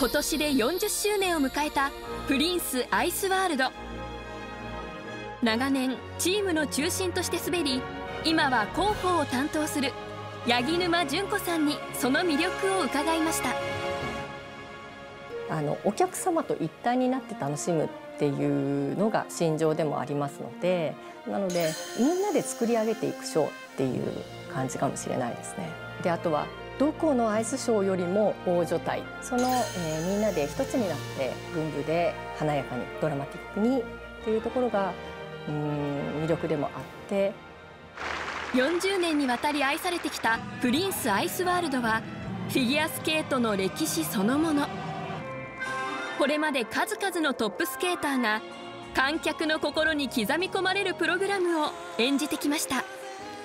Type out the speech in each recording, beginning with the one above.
今年で40周年を迎えたプリンスアイスワールド。長年チームの中心として滑り、今は広報を担当する八木沼純子さんにその魅力を伺いました。 お客様と一体になって楽しむっていうのが信条でもありますので、なのでみんなで作り上げていくショーっていう感じかもしれないですね。で、あとはどこのアイスショーよりも大所帯、みんなで一つになって群舞で華やかにドラマティックにっていうところが魅力でもあって、 40年にわたり愛されてきたプリンスアイスワールドはフィギュアスケートの歴史そのもの。これまで数々のトップスケーターが観客の心に刻み込まれるプログラムを演じてきました。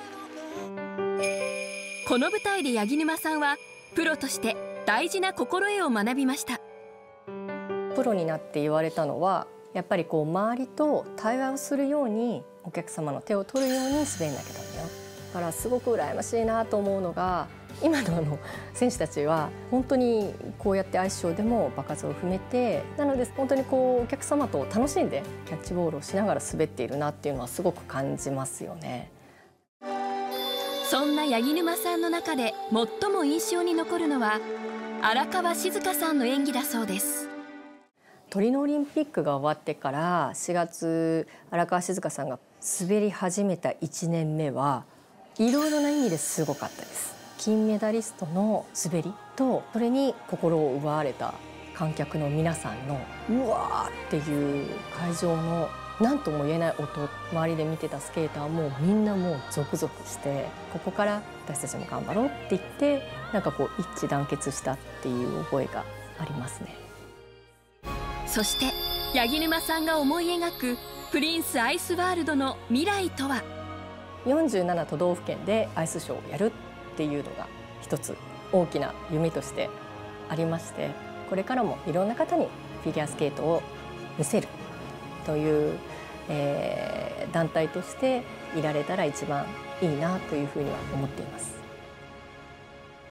この舞台で八木沼さんはプロとして大事な心得を学びました。 プロになって言われたのは、やっぱり周りと対話をするようにお客様の手を取るように滑んなきゃダメよ。だからすごく羨ましいなと思うのが、今の選手たちは本当にこうやってアイスショーでも場数を踏めて、なので本当にお客様と楽しんでキャッチボールをしながら滑っているなっていうのはすごく感じますよね。 そんな八木沼さんの中で最も印象に残るのは荒川静香さんの演技だそうです。 トリノオリンピックが終わってから4月、荒川静香さんが滑り始めた1年目はいろいろな意味ですごかったです。金メダリストの滑りと、それに心を奪われた観客の皆さんのうわーっていう会場の何とも言えない音、周りで見てたスケーターもみんなもうゾクゾクして、ここから私たちも頑張ろうって言って、なんか一致団結したっていう覚えがありますね。 そして八木沼さんが思い描くプリンスアイスワールドの未来とは。 47都道府県でアイスショーをやるっていうのが一つ大きな夢としてありまして、これからもいろんな方にフィギュアスケートを見せるという、団体としていられたら一番いいなというふうには思っています。